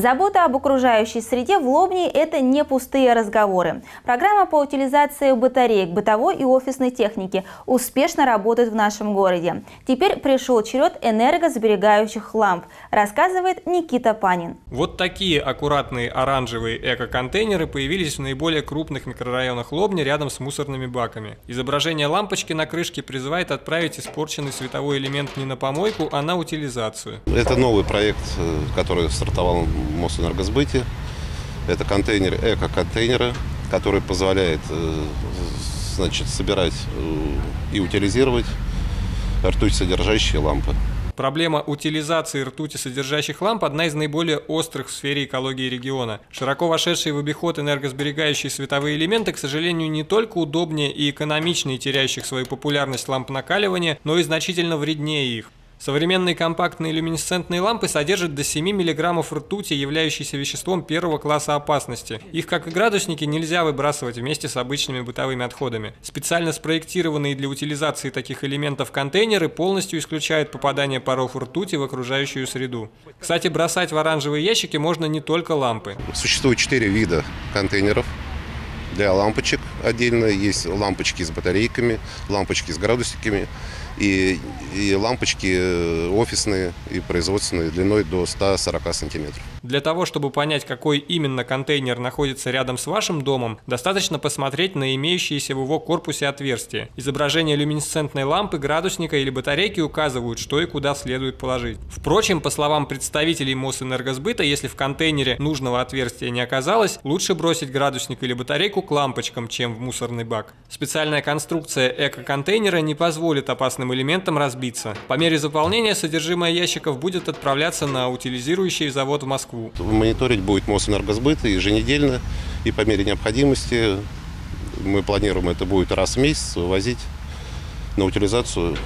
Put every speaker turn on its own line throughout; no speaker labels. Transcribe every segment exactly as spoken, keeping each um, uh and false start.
Забота об окружающей среде в Лобне – это не пустые разговоры. Программа по утилизации батареек, бытовой и офисной техники успешно работает в нашем городе. Теперь пришел черед энергосберегающих ламп, рассказывает Никита Панин.
Вот такие аккуратные оранжевые эко-контейнеры появились в наиболее крупных микрорайонах Лобни рядом с мусорными баками. Изображение лампочки на крышке призывает отправить испорченный световой элемент не на помойку, а на утилизацию.
Это новый проект, который стартовал в Мосэнергосбыте. Это контейнер, эко-контейнеры, который позволяет, значит, собирать и утилизировать ртуть-содержащие лампы.
Проблема утилизации ртути-содержащих ламп – одна из наиболее острых в сфере экологии региона. Широко вошедшие в обиход энергосберегающие световые элементы, к сожалению, не только удобнее и экономичнее теряющих свою популярность ламп накаливания, но и значительно вреднее их. Современные компактные люминесцентные лампы содержат до семи миллиграммов ртути, являющейся веществом первого класса опасности. Их, как и градусники, нельзя выбрасывать вместе с обычными бытовыми отходами. Специально спроектированные для утилизации таких элементов контейнеры полностью исключают попадание паров ртути в окружающую среду. Кстати, бросать в оранжевые ящики можно не только лампы.
Существует четыре вида контейнеров. Для лампочек отдельно есть лампочки с батарейками, лампочки с градусниками и, и лампочки офисные и производственные длиной до ста сорока сантиметров.
Для того, чтобы понять, какой именно контейнер находится рядом с вашим домом, достаточно посмотреть на имеющиеся в его корпусе отверстия. Изображения люминесцентной лампы, градусника или батарейки указывают, что и куда следует положить. Впрочем, по словам представителей Мосэнергосбыта, если в контейнере нужного отверстия не оказалось, лучше бросить градусник или батарейку к лампочкам, чем в мусорный бак. Специальная конструкция эко-контейнера не позволит опасным элементам разбиться. По мере заполнения содержимое ящиков будет отправляться на утилизирующий завод в Москву.
Мониторить будет Мосэнергосбыт еженедельно, и по мере необходимости, мы планируем, это будет раз в месяц, вывозить на утилизацию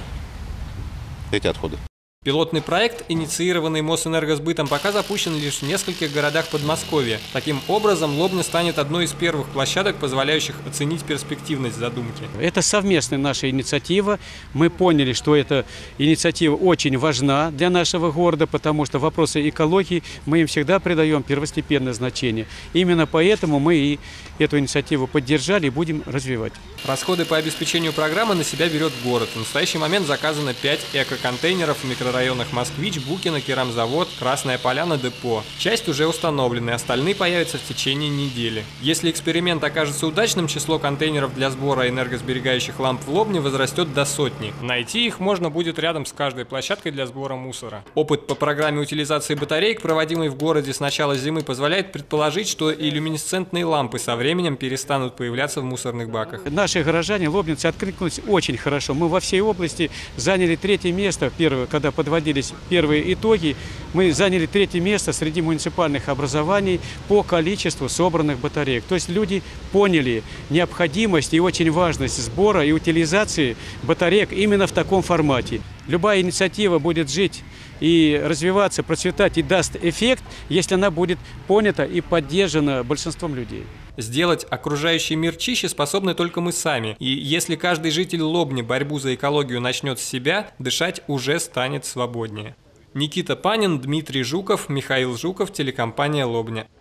эти отходы.
Пилотный проект, инициированный Мосэнергосбытом, пока запущен лишь в нескольких городах Подмосковья. Таким образом, Лобня станет одной из первых площадок, позволяющих оценить перспективность задумки.
Это совместная наша инициатива. Мы поняли, что эта инициатива очень важна для нашего города, потому что вопросы экологии мы им всегда придаем первостепенное значение. Именно поэтому мы и эту инициативу поддержали и будем развивать.
Расходы по обеспечению программы на себя берет город. В настоящий момент заказано пять эко-контейнеров в микрорайонах Москвич, Букино, Керамзавод, Красная Поляна, Депо. Часть уже установлены, остальные появятся в течение недели. Если эксперимент окажется удачным, число контейнеров для сбора энергосберегающих ламп в Лобне возрастет до сотни. Найти их можно будет рядом с каждой площадкой для сбора мусора. Опыт по программе утилизации батареек, проводимый в городе с начала зимы, позволяет предположить, что и люминесцентные лампы со временем перестанут появляться в мусорных баках.
Наши горожане, лобнинцы, откликнулись очень хорошо. Мы во всей области заняли третье место, первое, когда подводились первые итоги, мы заняли третье место среди муниципальных образований по количеству собранных батареек. То есть люди поняли необходимость и очень важность сбора и утилизации батареек именно в таком формате. Любая инициатива будет жить и развиваться, процветать и даст эффект, если она будет понята и поддержана большинством людей.
Сделать окружающий мир чище способны только мы сами. И если каждый житель Лобни борьбу за экологию начнет с себя, дышать уже станет свободнее. Никита Панин, Дмитрий Жуков, Михаил Жуков, телекомпания «Лобня».